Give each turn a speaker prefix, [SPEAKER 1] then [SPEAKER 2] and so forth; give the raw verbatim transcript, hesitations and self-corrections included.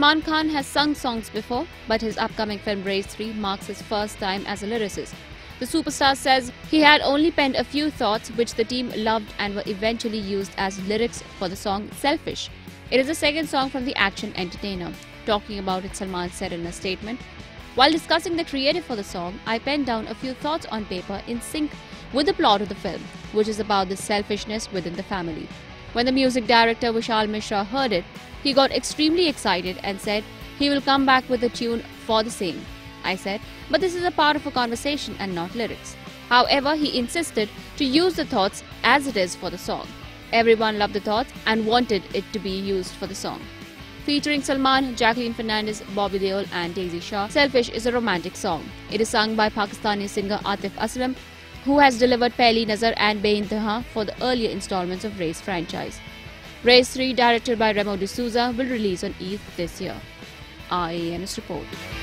[SPEAKER 1] Salman Khan has sung songs before, but his upcoming film Race three marks his first time as a lyricist. The superstar says he had only penned a few thoughts which the team loved and were eventually used as lyrics for the song Selfish. It is the second song from the action entertainer. Talking about it, Salman said in a statement, "While discussing the creative for the song, I penned down a few thoughts on paper in sync with the plot of the film, which is about the selfishness within the family." When the music director Vishal Mishra heard it, he got extremely excited and said he will come back with a tune for the same. I said, but this is a part of a conversation and not lyrics. However, he insisted to use the thoughts as it is for the song. Everyone loved the thoughts and wanted it to be used for the song. Featuring Salman, Jacqueline Fernandez, Bobby Deol and Daisy Shah, Selfish is a romantic song. It is sung by Pakistani singer Atif Aslam, who has delivered Pehli, Nazar and Beintehaan for the earlier installments of Race franchise. Race three, directed by Remo D'Souza, will release on Eid this year. R A N S report.